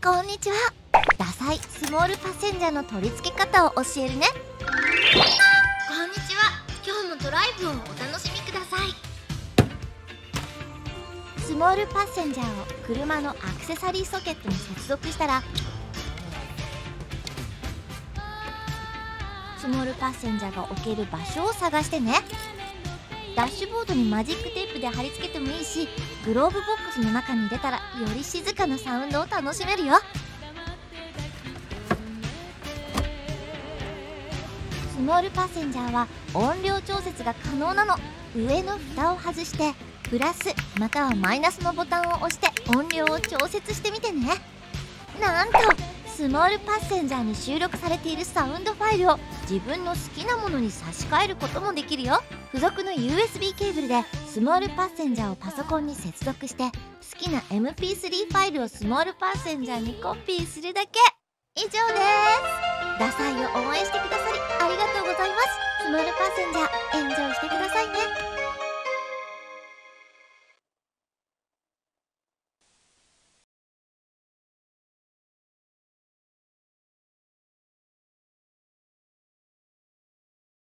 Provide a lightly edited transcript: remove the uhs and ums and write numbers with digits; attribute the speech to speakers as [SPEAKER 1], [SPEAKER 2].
[SPEAKER 1] こんにちは。ダサいスモールパッセンジャーの取り付け方を教えるね。
[SPEAKER 2] こんにちは。今日もドライブをお楽しみください。
[SPEAKER 1] スモールパッセンジャーを車のアクセサリーソケットに接続したら、スモールパッセンジャーが置ける場所を探してね。ダッシュボードにマジックテープで貼り付けてもいいし、グローブボックスの中に入れたらより静かなサウンドを楽しめるよ。スモールパッセンジャーは音量調節が可能なの。上の蓋を外してプラスまたはマイナスのボタンを押して音量を調節してみてね。なんとスモールパッセンジャーに収録されているサウンドファイルを自分の好きなものに差し替えることもできるよ。付属の USB ケーブルでスモールパッセンジャーをパソコンに接続して、好きな MP3 ファイルをスモールパッセンジャーにコピーするだけ。以上です。ダサいを応援してくださりありがとうございます。スモールパッセンジャーエンジョイしてくださいね。